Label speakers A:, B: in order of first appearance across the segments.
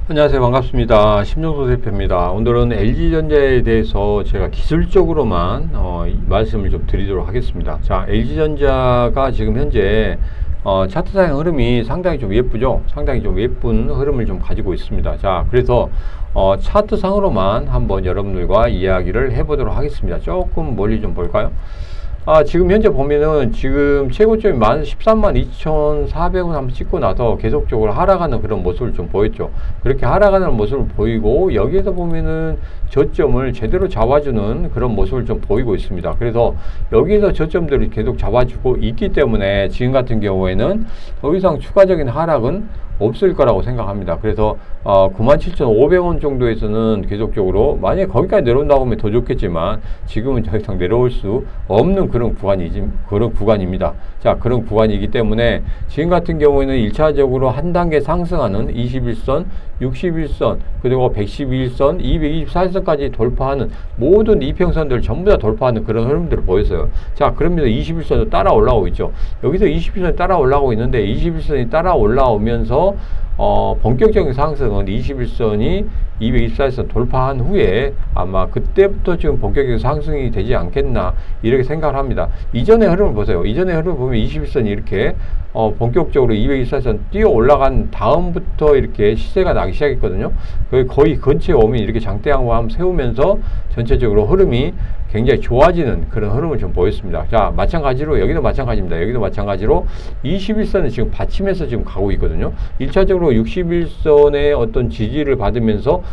A: 안녕하세요. 반갑습니다. 심정수 대표입니다. 오늘은 LG전자에 대해서 제가 기술적으로만 말씀을 좀 드리도록 하겠습니다. 자, LG전자가 지금 현재 차트상 흐름이 상당히 좀 예쁘죠? 상당히 좀 예쁜 흐름을 좀 가지고 있습니다. 자, 그래서 차트상으로만 한번 여러분들과 이야기를 해보도록 하겠습니다. 조금 멀리 좀 볼까요? 지금 현재 보면은 지금 최고점이 132,400원 한번 찍고 나서 계속적으로 하락하는 그런 모습을 좀 보였죠. 그렇게 하락하는 모습을 보이고 여기에서 보면은 저점을 제대로 잡아주는 그런 모습을 좀 보이고 있습니다. 그래서 여기서 저점들을 계속 잡아주고 있기 때문에 지금 같은 경우에는 더 이상 추가적인 하락은 없을 거라고 생각합니다. 그래서 97,500원 정도에서는 계속적으로 만약에 거기까지 내려온다고 하면 더 좋겠지만 지금은 더 이상 내려올 수 없는 그런 구간입니다. 자, 그런 구간이기 때문에 지금 같은 경우에는 1차적으로 한 단계 상승하는 21선, 61선, 그리고 112일선, 224일선까지 돌파하는 모든 이평선들 전부 다 돌파하는 그런 흐름들을 보였어요. 자, 그러면 21선도 따라 올라오고 있죠. 여기서 21선이 따라 올라오고 있는데 21선이 따라 올라오면서 본격적인 상승은 21선이 224일선 돌파한 후에 아마 그때부터 지금 본격적인 상승이 되지 않겠나 이렇게 생각을 합니다. 이전의 흐름을 보세요. 이전의 흐름을 보면 21선이 이렇게 본격적으로 224선 뛰어 올라간 다음부터 이렇게 시세가 나기 시작했거든요. 거의 근처에 오면 이렇게 장대양호 한번 세우면서 전체적으로 흐름이 굉장히 좋아지는 그런 흐름을 좀 보였습니다. 자, 마찬가지로 여기도 마찬가지입니다. 여기도 마찬가지로 21선을 지금 받침해서 지금 가고 있거든요. 1차적으로 61선의 어떤 지지를 받으면서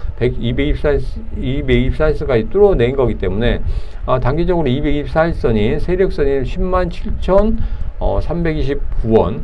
A: 224일선까지 뚫어낸 거기 때문에 단기적으로 224일선이 세력선이 107,329원,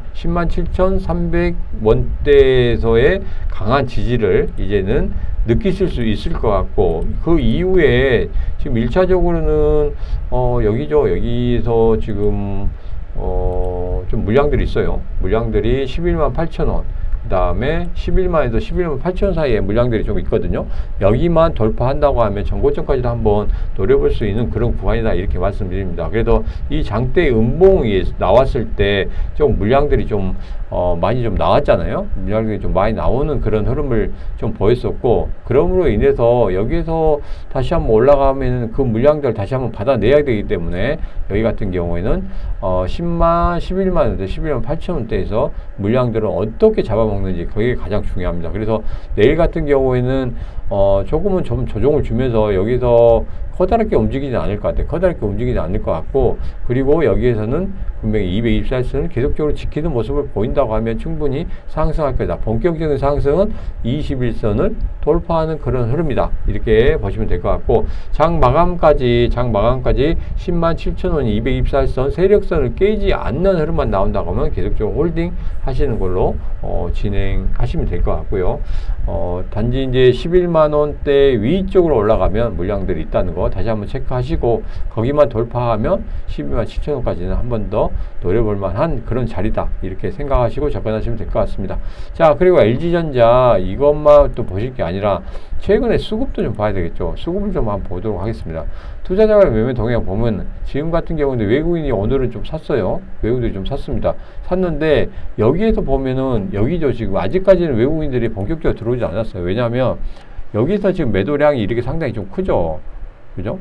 A: 107,300원대에서의 강한 지지를 이제는 느끼실 수 있을 것 같고, 그 이후에 지금 1차적으로는 여기죠. 여기서 지금 좀 물량들이 있어요. 물량들이 118,000원, 그 다음에 11만에서 11만 8천 사이에 물량들이 좀 있거든요. 여기만 돌파한다고 하면 전고점까지도 한번 노려볼 수 있는 그런 구간이다 이렇게 말씀드립니다. 그래도 이 장대 음봉이 나왔을 때 좀 물량들이 좀 많이 좀 나왔잖아요. 물량들이 좀 많이 나오는 그런 흐름을 좀 보였었고, 그러므로 인해서 여기에서 다시 한번 올라가면 그 물량들을 다시 한번 받아내야 되기 때문에 여기 같은 경우에는 10만, 11만, 11만 8천 원대에서 물량들을 어떻게 잡아먹는지 그게 가장 중요합니다. 그래서 내일 같은 경우에는 조금은 좀 조정을 주면서 여기서 커다랗게 움직이지 않을 것 같아요. 커다랗게 움직이지 않을 것 같고, 그리고 여기에서는 분명히 224일선을 계속적으로 지키는 모습을 보인다고 하면 충분히 상승할 거다. 본격적인 상승은 21선을 돌파하는 그런 흐름이다. 이렇게 보시면 될 것 같고, 장 마감까지 107,000원이 224일선 세력선을 깨지 않는 흐름만 나온다고 하면 계속적으로 홀딩 하시는 걸로 진행하시면 될 것 같고요. 단지 이제 11만원대 위쪽으로 올라가면 물량들이 있다는 거 다시 한번 체크하시고, 거기만 돌파하면 12만 7천원까지는 한 번 더 노려볼 만한 그런 자리다 이렇게 생각하시고 접근하시면 될 것 같습니다. 자, 그리고 LG전자 이것만 또 보실 게 아니라 최근에 수급도 좀 봐야 되겠죠. 수급을 좀 한번 보도록 하겠습니다. 투자자가 매매 동향 보면 지금 같은 경우는 외국인이 오늘은 좀 샀어요. 외국인들이 좀 샀습니다. 샀는데 여기에서 보면은 여기죠. 지금 아직까지는 외국인들이 본격적으로 들어오지 않았어요. 왜냐하면 여기서 지금 매도량이 이렇게 상당히 좀 크죠. 그죠?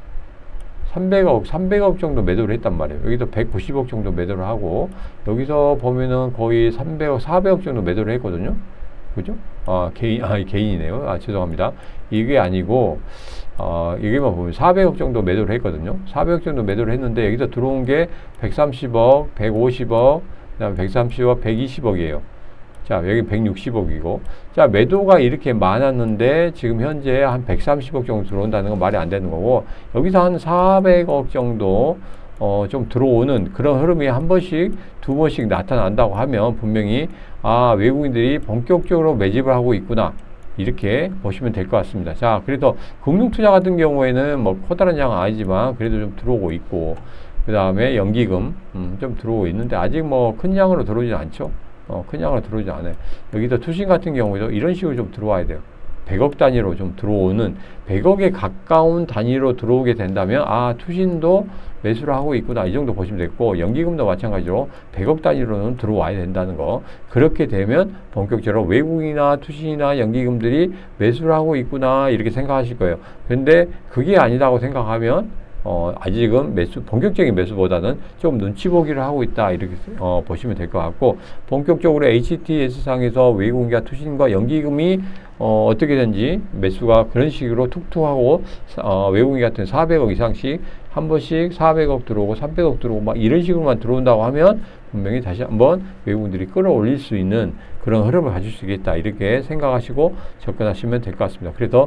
A: 300억 정도 매도를 했단 말이에요. 여기서 190억 정도 매도를 하고, 여기서 보면은 거의 300억, 400억 정도 매도를 했거든요. 그죠? 개인이네요. 죄송합니다. 이게 아니고, 여기만 보면 400억 정도 매도를 했거든요. 400억 정도 매도를 했는데, 여기서 들어온 게 130억, 150억, 그 다음에 130억, 120억이에요. 자, 여기 160억이고. 자, 매도가 이렇게 많았는데 지금 현재 한 130억 정도 들어온다는 건 말이 안 되는 거고, 여기서 한 400억 정도 좀 들어오는 그런 흐름이 한 번씩, 두 번씩 나타난다고 하면 분명히 외국인들이 본격적으로 매집을 하고 있구나. 이렇게 보시면 될 것 같습니다. 자, 그래도 금융투자 같은 경우에는 뭐 커다란 양은 아니지만 그래도 좀 들어오고 있고, 그 다음에 연기금 좀 들어오고 있는데 아직 뭐 큰 양으로 들어오지 않죠. 큰 양으로 들어오지 않아요. 여기다 투신 같은 경우에도 이런 식으로 좀 들어와야 돼요. 100억 단위로 좀 들어오는, 100억에 가까운 단위로 들어오게 된다면 투신도 매수를 하고 있구나 이 정도 보시면 되겠고, 연기금도 마찬가지로 100억 단위로는 들어와야 된다는 거. 그렇게 되면 본격적으로 외국인이나 투신이나 연기금들이 매수를 하고 있구나 이렇게 생각하실 거예요. 그런데 그게 아니라고 생각하면 아직은 본격적인 매수보다는 좀 눈치 보기를 하고 있다 이렇게 보시면 될 것 같고, 본격적으로 HTS상에서 외국인과 투신과 연기금이 어떻게든지 매수가 그런 식으로 툭툭하고 외국인 같은 400억 이상씩 한 번씩 400억 들어오고 300억 들어오고 막 이런 식으로만 들어온다고 하면 분명히 다시 한번 외국인들이 끌어올릴 수 있는 그런 흐름을 가질 수 있겠다 이렇게 생각하시고 접근하시면 될 것 같습니다. 그래서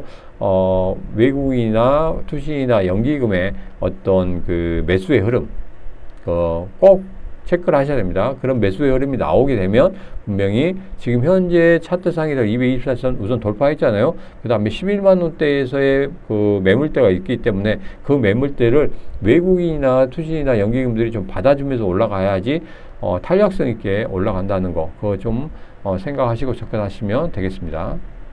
A: 외국인이나 투신이나 연기금의 어떤 그 매수의 흐름 꼭 체크를 하셔야 됩니다. 그런 매수의 흐름이 나오게 되면 분명히 지금 현재 차트상에서 224선 우선 돌파했잖아요. 그 다음에 11만 원대에서의 그 매물대가 있기 때문에 그 매물대를 외국인이나 투신이나 연기금들이 좀 받아주면서 올라가야지 탄력성 있게 올라간다는 거, 그거 좀 생각하시고 접근하시면 되겠습니다.